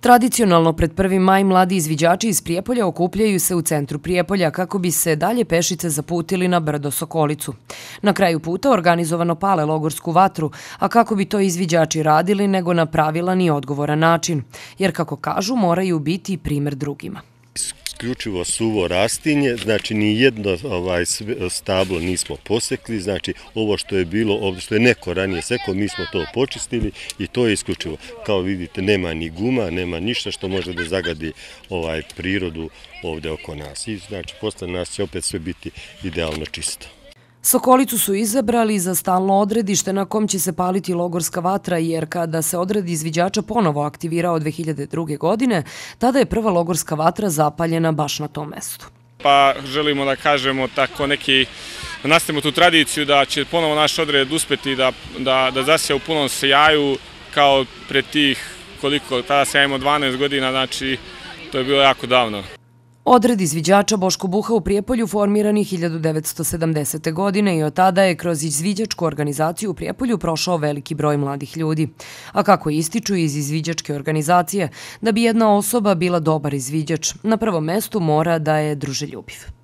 Tradicionalno pred 1. maj mladi izviđači iz Prijepolja okupljaju se u centru Prijepolja kako bi se dalje pešice zaputili na brdo Sokolicu. Na kraju puta organizovano pale logorsku vatru, a kako bi to izviđači radili nego na pravilan i odgovoran način, jer kako kažu moraju biti primer drugima. Isključivo suvo rastinje, znači ni jedno stablo nismo posekli, znači ovo što je bilo, ovo što je neko ranije sekao, mi smo to počistili i to je isključivo. Kao vidite, nema ni guma, nema ništa što može da zagadi prirodu ovdje oko nas. I znači posle nas će opet sve biti idealno čisto. Sokolicu su izabrali za stalno odredište na kom će se paliti logorska vatra, jer kada se odred izviđača ponovo aktivirao 2002. godine, tada je prva logorska vatra zapaljena baš na tom mestu. Pa želimo da kažemo tako neki, da nastavimo tu tradiciju da će ponovo naš odred uspeti da zasija u punom sjaju kao pre tih, koliko, tada se imamo 12 godina, znači to je bilo jako davno. Odred izviđača Boško Buha u Prijepolju formiran je 1970. godine i od tada je kroz izviđačku organizaciju u Prijepolju prošao veliki broj mladih ljudi. A kako ističu iz izviđačke organizacije, da bi jedna osoba bila dobar izviđač, na prvom mestu mora da je druželjubiv.